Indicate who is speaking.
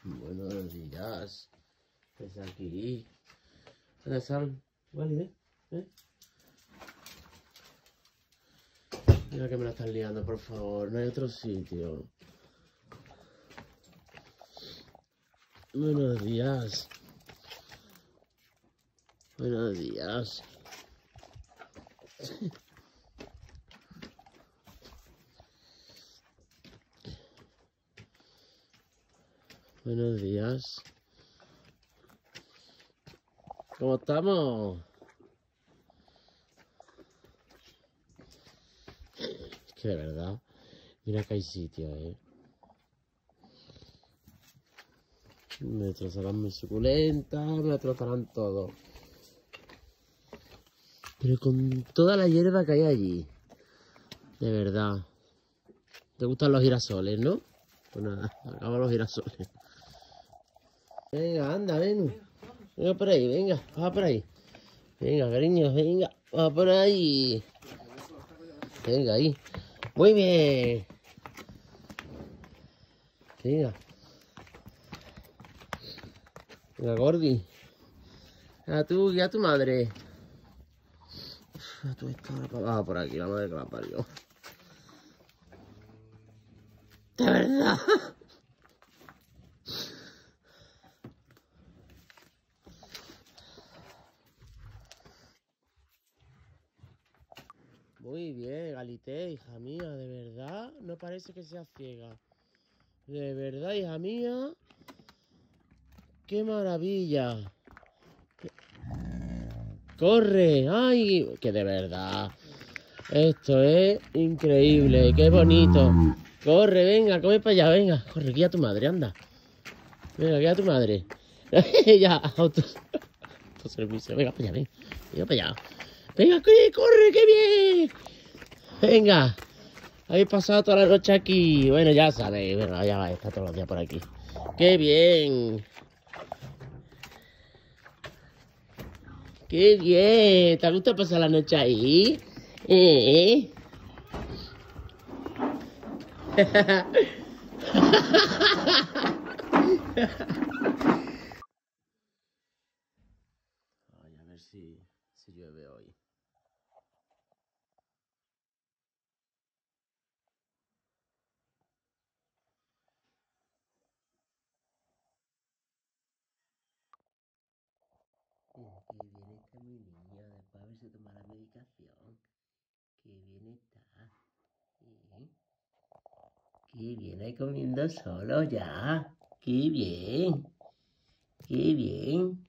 Speaker 1: Buenos días. ¿Estás aquí? ¿Dónde están? ¿Vale? Mira que me la están liando, por favor. No hay otro sitio. Buenos días. Buenos días. Buenos días. ¿Cómo estamos? Es que de verdad, mira que hay sitio, Me destrozarán mi suculenta, me destrozarán todo. Pero con toda la hierba que hay allí. De verdad. ¿Te gustan los girasoles, no? Pues nada, acabamos los girasoles. Venga, anda, ven. Venga por ahí, venga, baja por ahí. Venga, cariño, venga, baja por ahí. Venga, ahí. Muy bien. Venga. Venga, Gordi. A tú y a tu madre. A tu esta hora para abajo por aquí, la madre que la parió. De verdad. Muy bien, Galité, hija mía, de verdad, no parece que sea ciega. De verdad, hija mía, qué maravilla. Corre, ay, que de verdad. Esto es increíble, qué bonito. Corre, venga, come para allá, venga. Corre, guía a tu madre, anda. Venga, guía a tu madre. Ya, autoservicio, venga para allá, venga. Venga para allá. Venga, corre, qué bien. Venga. Habéis pasado toda la noche aquí. Bueno, ya sabéis. Bueno, ya va, está todos los días por aquí. ¡Qué bien! ¡Qué bien! ¿Te gusta pasar la noche ahí? Ay, a ver si llueve hoy. Qué bien está mi niña. Después a ver si toma la medicación. Qué bien está. Qué bien, ahí comiendo solo ya. Qué bien. Qué bien.